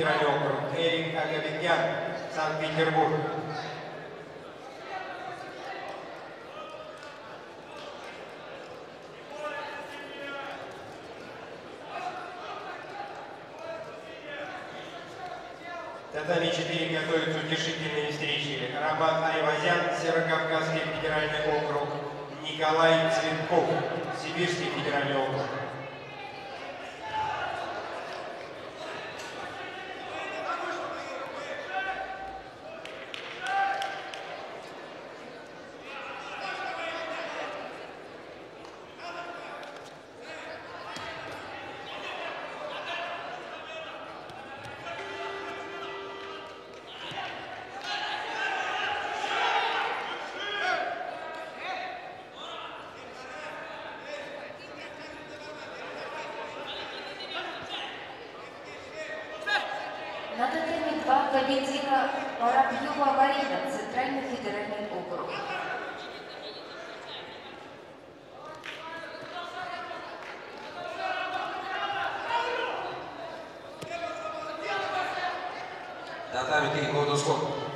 федеральный округ, Эрик Агабекян, Санкт-Петербург. Татами 4 готовятся утешительные встречи. Роман Айвазян, Северокавказский федеральный округ, Николай Цветков, Сибирский федеральный округ. На татами 2 победила Воробьева Марина, Центральный федеральный округ. Татами 3, год ускок.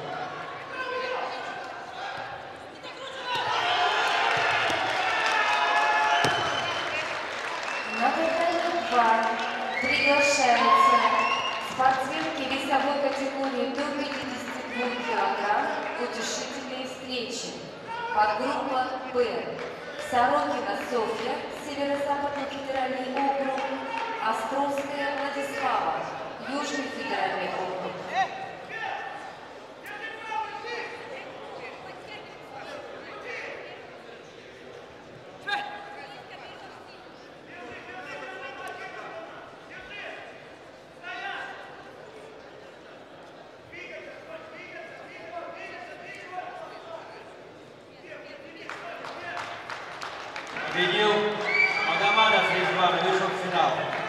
На татами 2 приглашаются спортсменки весовой категории до 52 кг, утешительные встречи. Подгруппа «Б». Сорокина Софья, Северо-Западный федеральный округ, Островская Владислава, Южный федеральный округ. Победил Магомадов Резван, вышел в финал.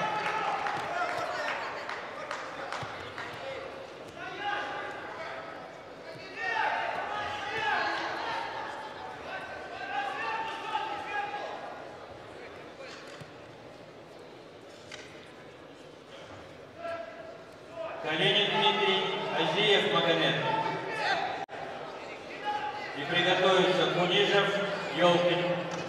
Калинин Дмитрий, Азиев Магомед. И приготовится Кунижев, Ёлкин.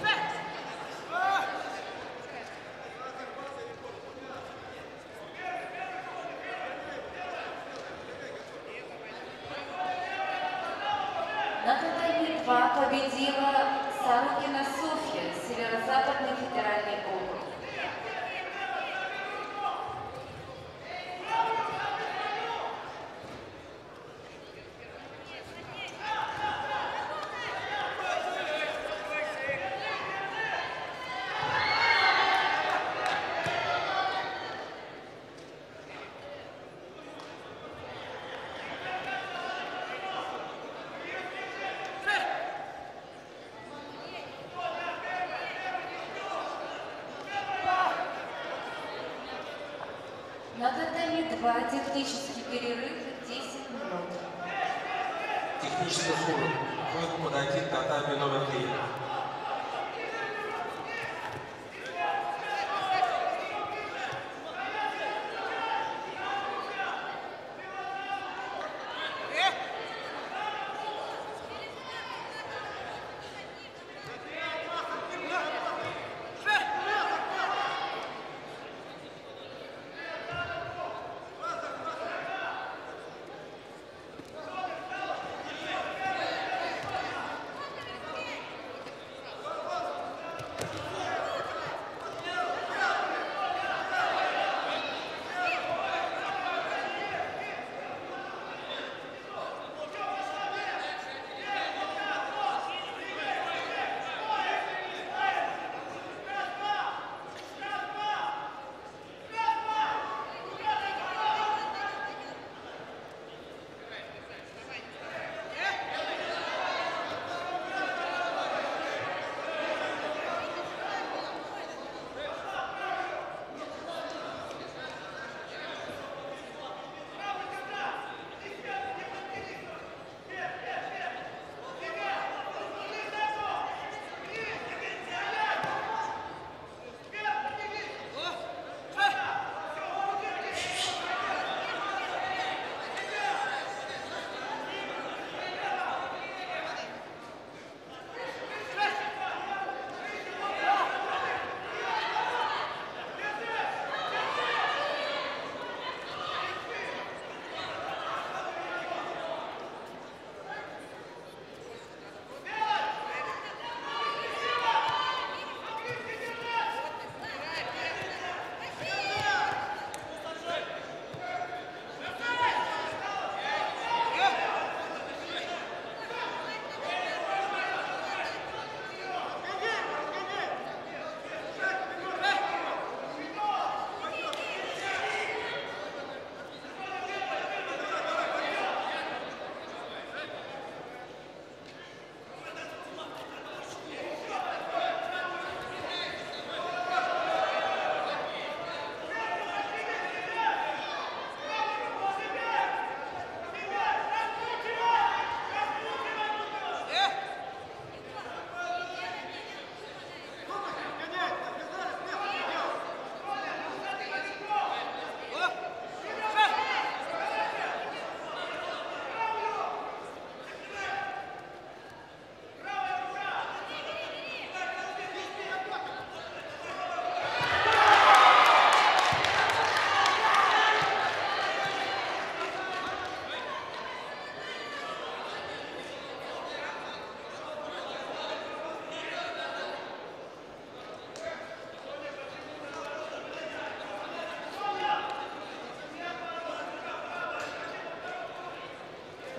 На татами 2 победила Сорокина Софья, Северо-Западный федеральный округ. На татами 2 технический перерыв 10 минут. Технический фуру. Будет подойти к татами номер 3.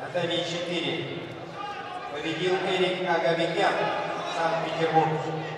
Атами 4. Победил Эрик Агабекян, Санкт-Петербург.